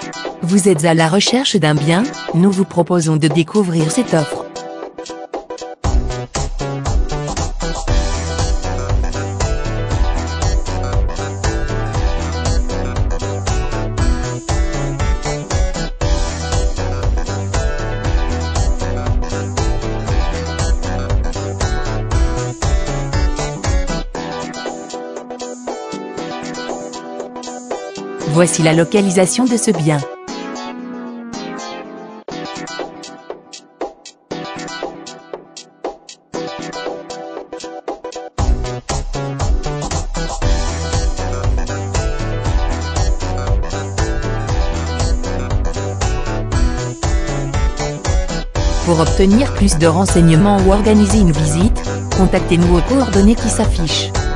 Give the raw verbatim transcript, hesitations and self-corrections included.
Vous êtes à la recherche d'un bien? Nous vous proposons de découvrir cette offre. Voici la localisation de ce bien. Pour obtenir plus de renseignements ou organiser une visite, contactez-nous aux coordonnées qui s'affichent.